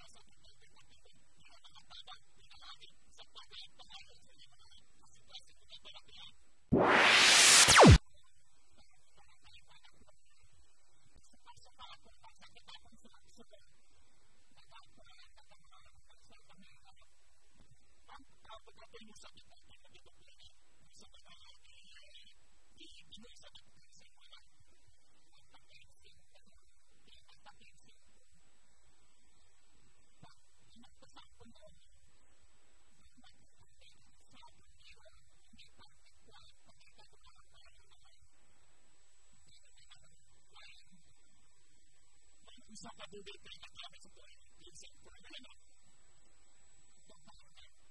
Sa pagdudit na nagamit sa buhay ng pinsip ko na naman. Itong mga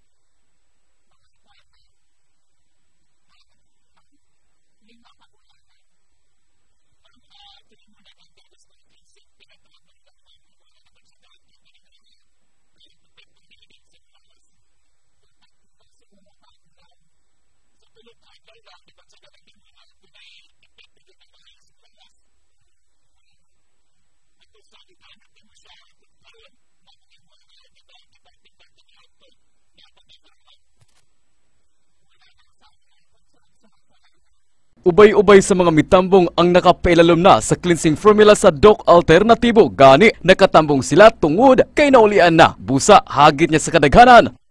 lima kagulangan. Ang tingin mo na ng gagas ng pinsip, pinagpapagod lang ng mga nagsasagat ng pinagpapagod. Kaya ipagpapagod sa malas. Ipagpapagod sa mga kagulan. Sa tulog agay lang, diba sa galang ng mga pinay-ipagpapagod ng mga sa malas. Sa iba natin mo siya kung na mga mga kapag-pagpag ng auto dapat nagkaroon. Wala nang Ubay-ubay sa mga mitambong ang nakapailalom na sa cleansing formula sa Doc Alternatibo. Gani nakatambong sila tungod kay naulian na busa hagit niya sa kadaghanan.